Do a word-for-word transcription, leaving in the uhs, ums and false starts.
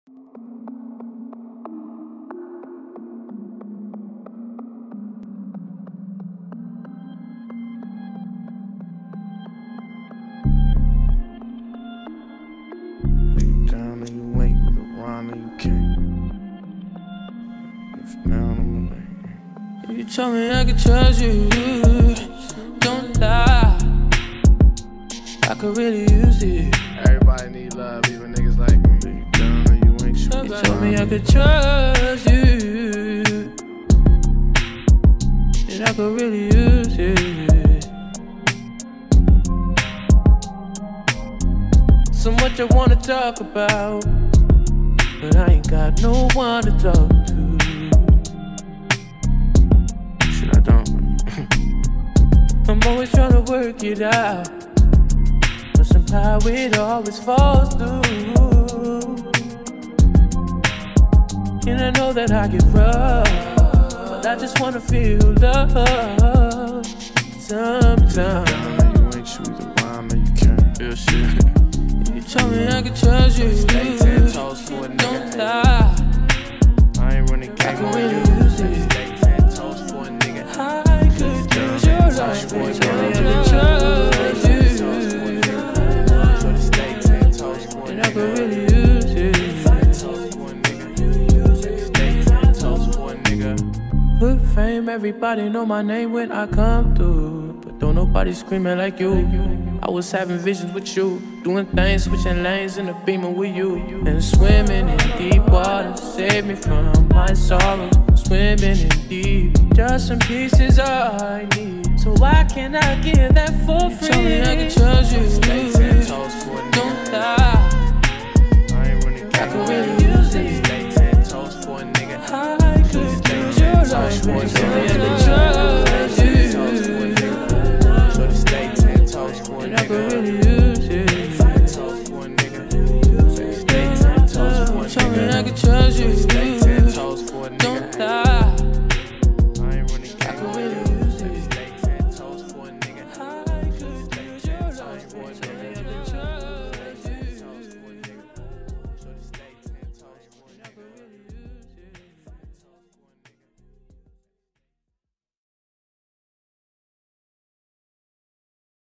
You told me I could trust you, don't lie, I could really use it. Everybody need love, even niggas like me. You down or you ain't sure. You told me I could trust you, and I could really use it. So much I wanna talk about, but I ain't got no one to talk to. Shit, I don't. I'm always trying to work it out, but somehow it always falls through. And I know that I get rough, but I just wanna feel love sometimes. You ain't true, the rhyme and you can't. Real shit. You told me I could trust you, Stay ten toes for a nigga. don't lie, I ain't running game I could on really you. use it. Stay ten toes for a nigga. I could use your love, you told me I could trust you, Stay ten toes for a and I could nigga. really use it. Good fame, everybody know my name when I come through, but don't nobody screaming like you. I was having visions with you, doing things, switching lanes in the Beamer with you, and swimming in deep water, save me from my sorrows. Swimming in deep, just some pieces all I need. So why can't I give that for free? Tell me I can trust you, Stay ten toes for a nigga. don't lie, I ain't running I game could on really you. use it. Stay ten toes for a nigga. I could use your love, Stay ten toes for a baby. nigga.